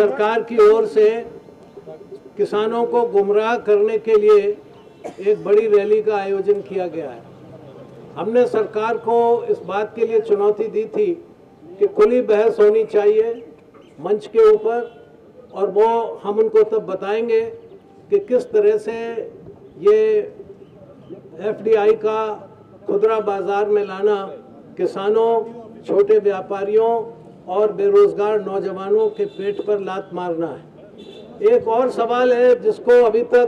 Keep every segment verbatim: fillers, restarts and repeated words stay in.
सरकार की ओर से किसानों को गुमराह करने के लिए एक बड़ी रैली का आयोजन किया गया है। हमने सरकार को इस बात के लिए चुनौती दी थी कि खुली बहस होनी चाहिए मंच के ऊपर, और वो हम उनको तब बताएंगे कि किस तरह से ये एफ डी आई का खुदरा बाजार में लाना किसानों, छोटे व्यापारियों और बेरोजगार नौजवानों के पेट पर लात मारना है। एक और सवाल है जिसको अभी तक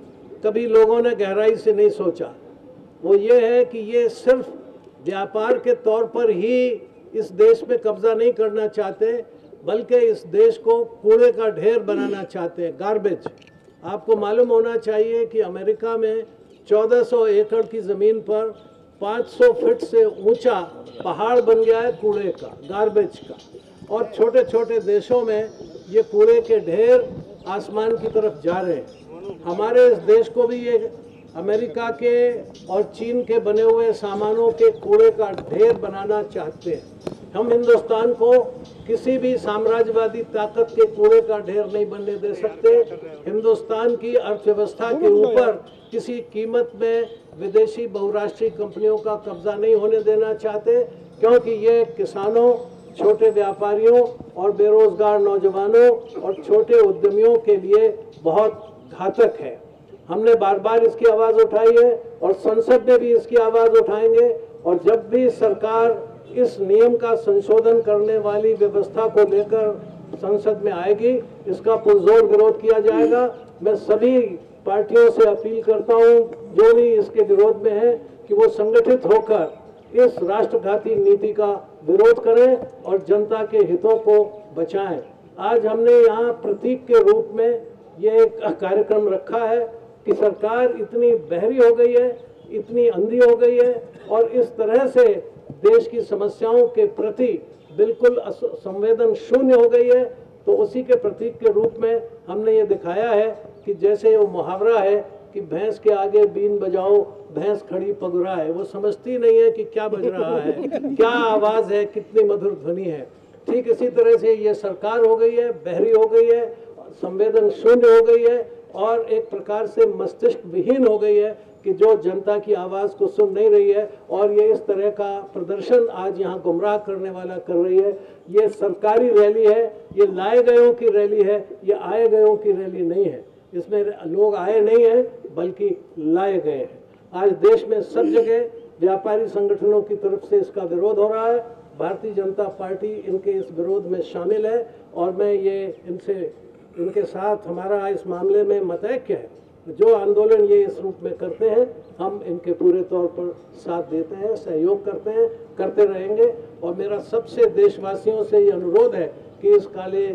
कभी लोगों ने गहराई से नहीं सोचा, वो ये है कि ये सिर्फ व्यापार के तौर पर ही इस देश में कब्जा नहीं करना चाहते, बल्कि इस देश को कूड़े का ढेर बनाना चाहते हैं, गार्बेज। आपको मालूम होना चाहिए कि अमेरिका में चौदह सौ एकड़ की ज़मीन पर पाँच सौ फीट से ऊंचा पहाड़ बन गया है कूड़े का, गार्बेज का, और छोटे छोटे देशों में ये कूड़े के ढेर आसमान की तरफ जा रहे हैं। हमारे इस देश को भी ये अमेरिका के और चीन के बने हुए सामानों के कूड़े का ढेर बनाना चाहते हैं। हम हिंदुस्तान को किसी भी साम्राज्यवादी ताकत के कूड़े का ढेर नहीं बनने दे सकते। हिंदुस्तान की अर्थव्यवस्था के ऊपर किसी कीमत में विदेशी बहुराष्ट्रीय कंपनियों का कब्जा नहीं होने देना चाहते, क्योंकि ये किसानों, छोटे व्यापारियों और बेरोजगार नौजवानों और छोटे उद्यमियों के लिए बहुत घातक है। हमने बार बार इसकी आवाज़ उठाई है और संसद में भी इसकी आवाज़ उठाएंगे, और जब भी सरकार इस नियम का संशोधन करने वाली व्यवस्था को लेकर संसद में आएगी, इसका पुरजोर विरोध किया जाएगा। मैं सभी पार्टियों से अपील करता हूं जो भी इसके विरोध में है कि वो संगठित होकर इस राष्ट्रघाती नीति का विरोध करें और जनता के हितों को बचाएं। आज हमने यहाँ प्रतीक के रूप में ये एक कार्यक्रम रखा है कि सरकार इतनी बहरी हो गई है, इतनी अंधी हो गई है और इस तरह से देश की समस्याओं के प्रति बिल्कुल संवेदन शून्य हो गई है। तो उसी के प्रतीक के रूप में हमने ये दिखाया है कि जैसे वो मुहावरा है कि भैंस के आगे बीन बजाओ, भैंस खड़ी पगुरा है। वो समझती नहीं है कि क्या बज रहा है, क्या आवाज़ है, कितनी मधुर ध्वनि है। ठीक इसी तरह से ये सरकार हो गई है, बहरी हो गई है, संवेदन शून्य हो गई है और एक प्रकार से मस्तिष्क विहीन हो गई है कि जो जनता की आवाज़ को सुन नहीं रही है। और ये इस तरह का प्रदर्शन आज यहाँ गुमराह करने वाला कर रही है। ये सरकारी रैली है, ये लाए गयों की रैली है, ये आए गयों की रैली नहीं है। इसमें लोग आए नहीं हैं बल्कि लाए गए हैं। आज देश में सब जगह व्यापारी संगठनों की तरफ से इसका विरोध हो रहा है। भारतीय जनता पार्टी इनके इस विरोध में शामिल है और मैं ये इनसे इनके साथ हमारा इस मामले में मतैक्य है। जो आंदोलन ये इस रूप में करते हैं हम इनके पूरे तौर पर साथ देते हैं, सहयोग करते हैं, करते रहेंगे। और मेरा सबसे देशवासियों से ये अनुरोध है कि इस काले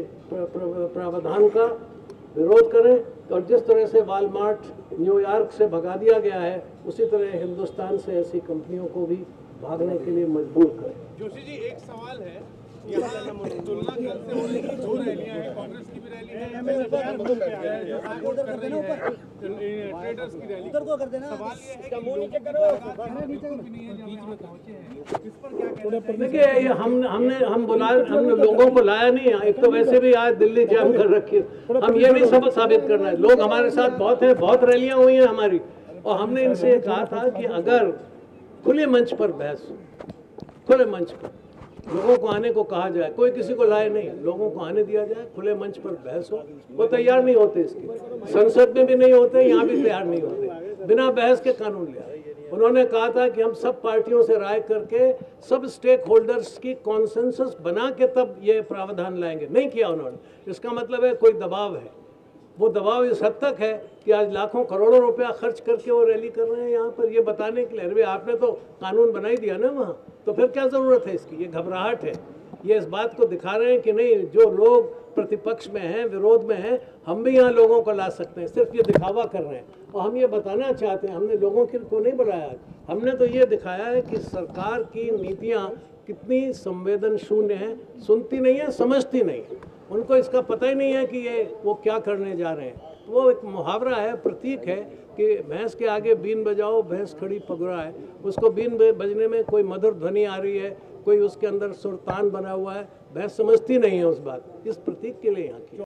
प्रावधान का विरोध करें और जिस तरह से वॉलमार्ट न्यूयॉर्क से भगा दिया गया है, उसी तरह हिंदुस्तान से ऐसी कंपनियों को भी भागने के लिए मजबूर करें। जोशी जी, एक सवाल है, यहाँ तुलना करते हो रही दो रैलियां हैं, कांग्रेस की भी रैली है, ट्रेडर्स की रैली। सवाल ये है कि देखिए, ये हम हमने हम बुला हमने लोगों को लाया नहीं। एक तो वैसे भी आज दिल्ली जाम कर रखी है, हम ये नहीं सब साबित करना है। लोग हमारे साथ बहुत हैं, बहुत रैलियां हुई हैं हमारी, और हमने इनसे कहा था कि अगर खुले मंच पर बहस, खुले मंच पर लोगों को आने को कहा जाए, कोई किसी को लाए नहीं, लोगों को आने दिया जाए, खुले मंच पर बहस हो। वो तैयार नहीं होते, इसकी संसद में भी नहीं होते, यहाँ भी तैयार नहीं होते, बिना बहस के कानून लिया। उन्होंने कहा था कि हम सब पार्टियों से राय करके सब स्टेक होल्डर्स की कॉन्सेंसस बना के तब ये प्रावधान लाएंगे। नहीं किया उन्होंने। इसका मतलब है कोई दबाव है। वो दबाव इस हद तक है कि आज लाखों करोड़ों रुपया खर्च करके वो रैली कर रहे हैं यहाँ पर, ये बताने के लिए अरे आपने तो कानून बना ही दिया ना वहाँ, तो फिर क्या ज़रूरत है इसकी। ये घबराहट है। ये इस बात को दिखा रहे हैं कि नहीं, जो लोग प्रतिपक्ष में हैं, विरोध में हैं, हम भी यहाँ लोगों को ला सकते हैं। सिर्फ ये दिखावा कर रहे हैं और हम ये बताना चाहते हैं, हमने लोगों को नहीं बुलाया, हमने तो ये दिखाया है कि सरकार की नीतियाँ कितनी संवेदन शून्य है, सुनती नहीं है, समझती नहीं है। उनको इसका पता ही नहीं है कि ये वो क्या करने जा रहे हैं। वो एक मुहावरा है, प्रतीक है कि भैंस के आगे बीन बजाओ, भैंस खड़ी पगुरा है। उसको बीन बजने में कोई मधुर ध्वनि आ रही है, कोई उसके अंदर सुरतान बना हुआ है, भैंस समझती नहीं है उस बात। इस प्रतीक के लिए यहाँ की